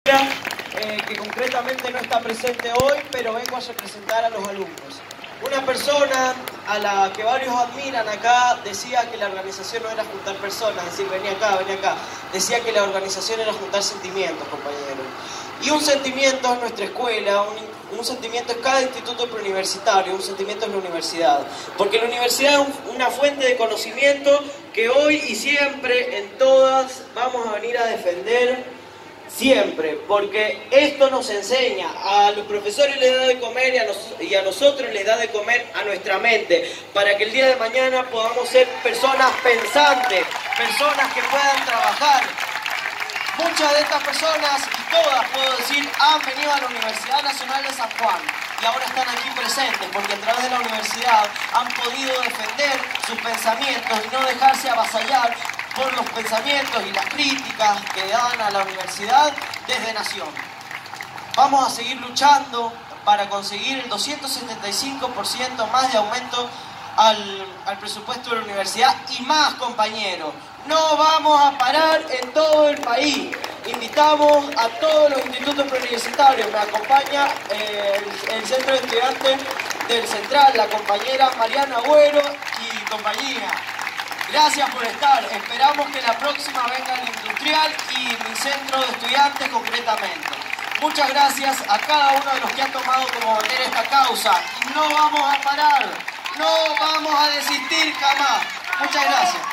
que concretamente no está presente hoy, pero vengo a representar a los alumnos. Una persona a la que varios admiran acá decía que la organización no era juntar personas, es decir, venía acá. Decía que la organización era juntar sentimientos, compañeros. Y un sentimiento es nuestra escuela, un sentimiento es cada instituto preuniversitario, un sentimiento es la universidad. Porque la universidad es una fuente de conocimiento que hoy y siempre en todas vamos a venir a defender. Siempre, porque esto nos enseña, a los profesores les da de comer y a nosotros les da de comer a nuestra mente, para que el día de mañana podamos ser personas pensantes, personas que puedan trabajar. Muchas de estas personas, y todas puedo decir, han venido a la Universidad Nacional de San Juan y ahora están aquí presentes, porque a través de la universidad han podido defender sus pensamientos y no dejarse avasallar por los pensamientos y las críticas que dan a la universidad desde Nación. Vamos a seguir luchando para conseguir el 275% más de aumento al presupuesto de la universidad y más, compañeros. No vamos a parar en todo el país. Invitamos a todos los institutos preuniversitarios. Me acompaña el Centro de Estudiantes del Central, la compañera Mariana Agüero y compañía. Gracias por estar. Esperamos que la próxima venga el Industrial y mi centro de estudiantes concretamente. Muchas gracias a cada uno de los que han tomado como bandera esta causa. Y no vamos a parar, no vamos a desistir jamás. Muchas gracias.